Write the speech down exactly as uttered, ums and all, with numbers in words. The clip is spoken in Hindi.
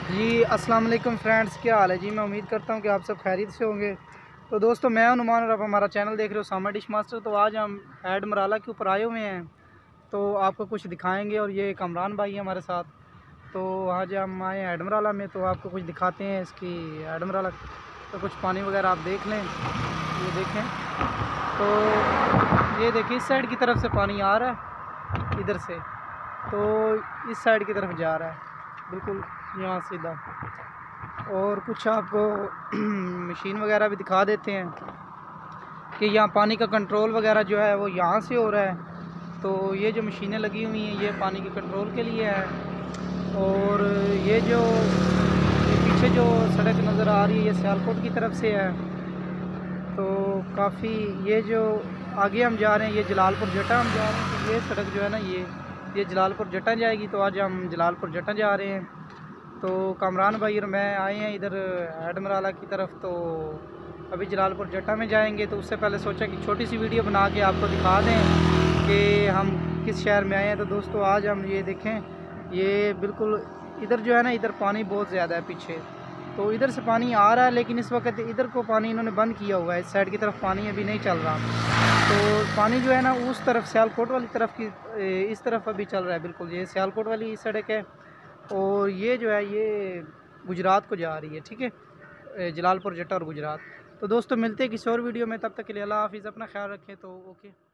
जी अस्सलाम वालेकुम फ्रेंड्स, क्या हाल है जी। मैं उम्मीद करता हूँ कि आप सब खैरियत से होंगे। तो दोस्तों, मैं अनुमान और आप हमारा चैनल देख रहे हो सामा डिश मास्टर। तो आज हम ऐड मराला के ऊपर आए हुए हैं, तो आपको कुछ दिखाएंगे। और ये कमरान भाई है हमारे साथ। तो आज हम आए हैं ऐड मराला में, तो आपको कुछ दिखाते हैं इसकी ऐड मराला। तो कुछ पानी वगैरह आप देख लें, ये देखें। तो ये देखिए, इस साइड की तरफ से पानी आ रहा है, इधर से। तो इस साइड की तरफ जा रहा है, बिल्कुल यहाँ सीधा। और कुछ आपको मशीन वगैरह भी दिखा देते हैं कि यहाँ पानी का कंट्रोल वगैरह जो है वो यहाँ से हो रहा है। तो ये जो मशीनें लगी हुई हैं ये पानी के कंट्रोल के लिए है। और ये जो ये पीछे जो सड़क नज़र आ रही है ये सियालकोट की तरफ से है। तो काफ़ी ये जो आगे हम जा रहे हैं ये जलालपुर जटा हम जा रहे हैं। तो ये सड़क जो है ना ये ये जलालपुर जटा जाएगी। तो आज हम जलालपुर जटा जा रहे हैं। तो कामरान भाई और मैं आए हैं इधर ऐड मराला की तरफ। तो अभी जलालपुर जटा में जाएंगे। तो उससे पहले सोचा कि छोटी सी वीडियो बना के आपको दिखा दें कि हम किस शहर में आए हैं। तो दोस्तों, आज हम ये देखें, ये बिल्कुल इधर जो है ना, इधर पानी बहुत ज़्यादा है पीछे। तो इधर से पानी आ रहा है, लेकिन इस वक्त इधर को पानी इन्होंने बंद किया हुआ है। इस साइड की तरफ पानी अभी नहीं चल रहा। तो पानी जो है ना उस तरफ सियालकोट वाली तरफ की इस तरफ अभी चल रहा है। बिल्कुल ये सियालकोट वाली सड़क है। और ये जो है ये गुजरात को जा रही है, ठीक है, जलालपुर जटा और गुजरात। तो दोस्तों, मिलते हैं किसी और वीडियो में। तब तक के लिए अल्लाह हाफिज़, अपना ख्याल रखें। तो ओके।